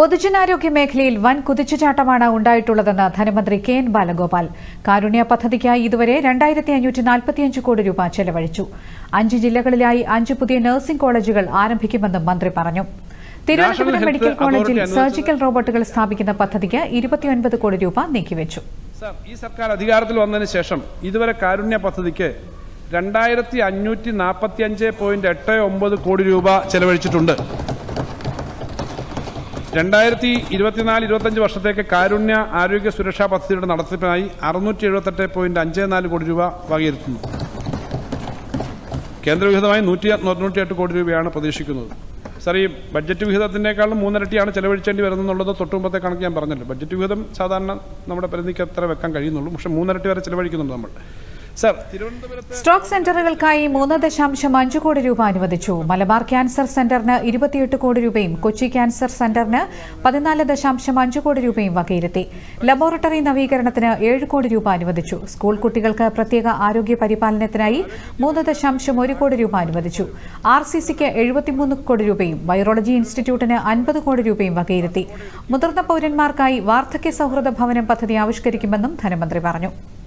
പൊതുജനാരോഗ്യ മേഖലയിൽ വൻ കുതിച്ചുചാട്ടമാണ് ഉണ്ടായിട്ടുള്ളതെന്ന് ധനമന്ത്രി കെ.എൻ. ബാലഗോപാൽ. കാരുണ്യ പദ്ധതിക്കായി ഇതുവരെ 2545 കോടി രൂപ ചെലവഴിച്ചു. 5 ജില്ലകളിലായി 5 പുതിയ നഴ്സിംഗ് കോളേജുകൾ ആരംഭിക്കുമെന്നും മന്ത്രി പറഞ്ഞു. തിരുവനന്തപുരം മെഡിക്കൽ കോളേജിൽ സർജിക്കൽ റോബോട്ടുകൾ സ്ഥാപിക്കുന്ന പദ്ധതിക്ക് 29 കോടി രൂപ നീക്കിവെച്ചു. ഈ സർക്കാർ അധികാരത്തിൽ വന്നതിന് ശേഷം ഇതുവരെ കാരുണ്യ പദ്ധതിക്ക് 2545.89 കോടി രൂപ ചെലവഴിച്ചിട്ടുണ്ട്. 2024-25 വർഷത്തേക്ക് കാരുണ്യ ആരോഗ്യ സുരക്ഷാ പദ്ധതിയുടെ നടത്തിപ്പിനായി 678.54 കോടി രൂപ വകയിരുത്തുന്നു. കേന്ദ്രവിഹിതമായി 198 കോടി രൂപയാണ് പ്രതീക്ഷിക്കുന്നത്. സാർ, ഈ ബഡ്ജറ്റ് വിഹിതത്തിനേക്കാളും 3 ഇരട്ടിയാണ് ചെലവഴിച്ചേണ്ടി വരുന്നുള്ളത് തൊട്ടുമുമ്പത്തെ കണക്ക് ഞാൻ പറഞ്ഞല്ലോ. ബഡ്ജറ്റ് വിഹിതം സാധാരണ നമ്മുടെ പരിധിക്ക് അത്ര വെക്കാൻ കഴിയുന്നുള്ളൂ, പക്ഷേ 3 ഇരട്ടി വരെ ചെലവഴിക്കുന്നുണ്ട് നമ്മൾ. സ്ട്രോക്ക് സെന്ററുകൾക്കായി 3.5 കോടി രൂപ അനുവദിച്ചു. മലബാർ ക്യാൻസർ സെന്ററിന് 28 കോടി രൂപയും കൊച്ചി ക്യാൻസർ സെന്ററിന് 14.5 കോടി രൂപയും വകയിരുത്തി. ലബോറട്ടറി നവീകരണത്തിന് 7 കോടി രൂപ അനുവദിച്ചു. സ്കൂൾ കുട്ടികൾക്ക് പ്രത്യേക ആരോഗ്യ പരിപാലനത്തിനായി 3.1 കോടി രൂപ അനുവദിച്ചു. RCCക്ക് 73 കോടി രൂപയും വൈറോളജി ഇൻസ്റ്റിറ്റ്യൂട്ടിന് 50 കോടി രൂപയും വകയിരുത്തി. മുതിർന്ന പൌരന്മാർക്കായി വാർദ്ധക്യ സൌഹൃദ ഭവനം പദ്ധതി ആവിഷ്കരിക്കുമെന്നും ധനമന്ത്രി പറഞ്ഞു.